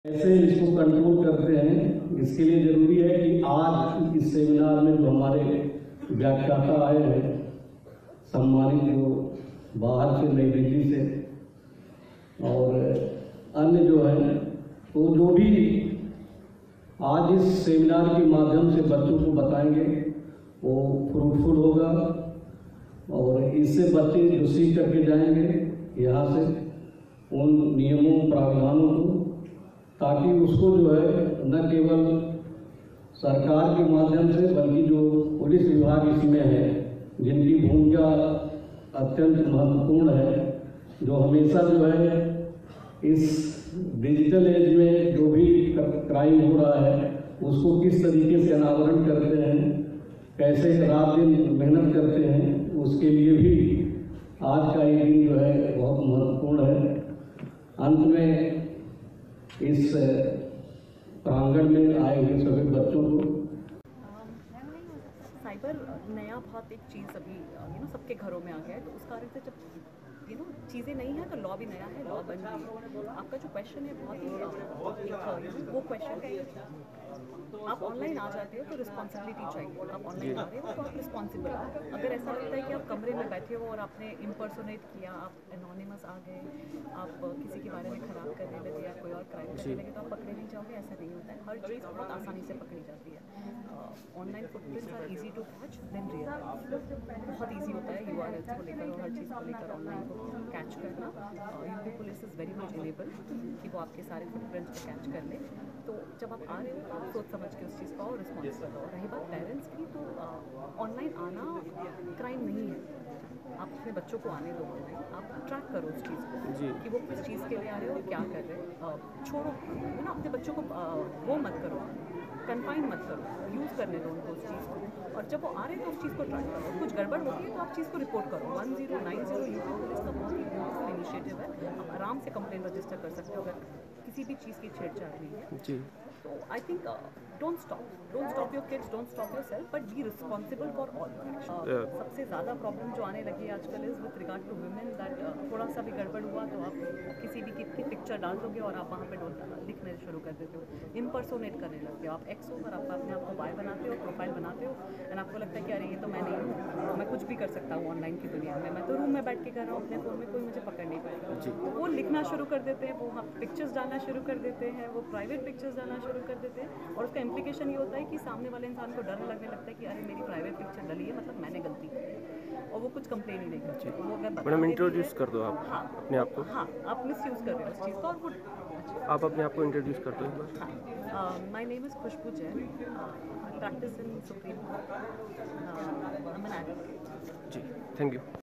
कैसे इसको कंट्रोल करते हैं, इसके लिए जरूरी है कि आज इस सेमिनार में जो हमारे व्याख्याता आए हैं, सम्मानित जो बाहर से नई दिल्ली से और अन्य जो है, तो जो भी आज इस सेमिनार के माध्यम से बच्चों को बताएंगे वो फ्रूटफुल होगा और इससे बच्चे जो सीख करके जाएंगे यहाँ से उन नियमों प्रावधानों को, ताकि उसको जो है न केवल सरकार के माध्यम से बल्कि जो पुलिस विभाग इसमें है, जिनकी भूमिका अत्यंत महत्वपूर्ण है, जो हमेशा जो है इस डिजिटल एज में जो भी क्राइम हो रहा है उसको किस तरीके से अनावरण करते हैं, कैसे रात दिन मेहनत करते हैं, उसके लिए भी आज का ये दिन जो है बहुत महत्वपूर्ण है। अंत में इस प्रांगण में आए हुए सभी बच्चों को साइबर नया बहुत एक चीज़ अभी सबके घरों में आ गया है, तो उस कारण से जब चीज़ें नहीं हैं तो लॉ भी नया है, लॉ बन रही है। आपका जो क्वेश्चन है बहुत ही वो क्वेश्चन है, आप ऑनलाइन आ जाते हो तो रिस्पॉन्सिबिलिटी चाहिए। आप ऑनलाइन आ रहे हो तो आप रिस्पॉन्सिबल हो। अगर ऐसा लगता है कि आप कमरे में बैठे हो और आपने इम्पर्सोनेट किया, आप एनोनिमस आ गए, आप किसी के बारे में खराब करने लगे या कोई और क्राइम करने लगे, तो आप पकड़े नहीं जाओगे। ऐसा नहीं होता है, हर चीज़ बहुत आसानी से पकड़ी जाती है। Online footprints are easy to catch than real. बहुत ईजी होता है यूआरएल्स को लेकर और हर चीज़ को लेकर ऑनलाइन को कैच करना। UP police is very much enable कि वो आपके सारे फुटप्रिंट्स को कैच कर ले। तो जब आप आ रहे हो तो आप सोच समझ के उस चीज़ का और रिस्पॉन्सिबल हो। रही बात पेरेंट्स की, तो ऑनलाइन आना क्राइम नहीं है। आप अपने बच्चों को आने दो ऑनलाइन, आप ट्रैक करो उस चीज़ को कि वो किस चीज़ के लिए आ रहे हो और क्या कर रहे हो। छोड़ो अपने बच्चों को वो मत करो, कन्फाइन मत करो, यूज़ करने दो उनको उस चीज़ को। और जब वो आ रहे हैं तो उस चीज़ को ट्रैक करो। कुछ गड़बड़ होती है तो आप चीज़ को रिपोर्ट करो। 1090 यूपी पुलिस का बहुत ही ब्यूटीफुल इनिशिएटिव है। आप आराम से कंप्लेन रजिस्टर कर सकते हो अगर किसी भी चीज़ की छेड़छाड़ हुई है। तो I think don't stop your kids, don't stop your self, but be responsible for all your action. सबसे ज़्यादा प्रॉब्लम जो आने लगी है आजकल is with regard to women, that थोड़ा सा भी गड़बड़ हुआ तो आप किसी भी की पिक्चर डाल दोगे और आप वहाँ पे लिखने शुरू कर देते हो, इम्पर्सोनेट करने लगते हो। आप एक्स हो और आप अपने आप को वाई बनाते हो, प्रोफाइल बनाते हो, एंड आपको लगता है कि अरे ये तो मैं नहीं हूँ, मैं कुछ भी कर सकता हूँ ऑनलाइन की दुनिया में, मैं तो रूम में बैठ के कर रहा हूँ अपने फ़ोन में, कोई मुझे पकड़ नहीं पाएगा। तो वो लिखना शुरू कर देते हैं, वो पिक्चर्स डालना शुरू कर देते हैं, वो प्राइवेट पिक्चर्स डालना शुरू कर देते हैं, और उसका इम्प्लीकेशन ये होता है कि सामने वाले इंसान को डर लगने लगता है कि अरे मेरी प्राइवेट पिक्चर डली है, मतलब मैंने गलती की, और वो कुछ कंप्लेन ही नहीं करते। वो अगर मैडम इंट्रोड्यूस कर दो आप अपने आप को। हाँ, आप मिस यूज़ कर रहे हो उस चीज़ का, और वो आप अपने आप को इंट्रोड्यूस कर दो एक बार। हाँ, my name is Khushboo Jain, practice in Supreme Court, I am an advocate. जी, थैंक यू।